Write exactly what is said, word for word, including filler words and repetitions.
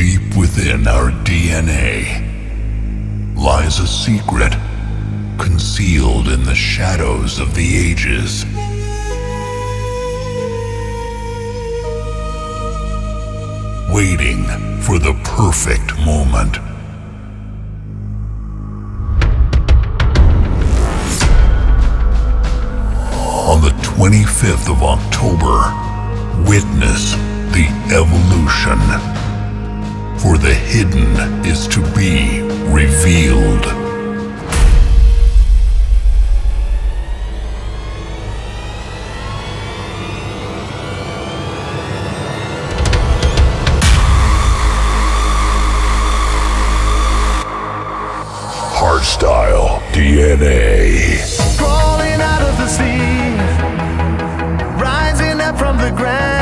Deep within our D N A lies a secret concealed in the shadows of the ages. Waiting for the perfect moment. On the twenty-fifth of October, witness the evolution. For the hidden is to be revealed. Hardstyle D N A. Crawling out of the sea, rising up from the ground.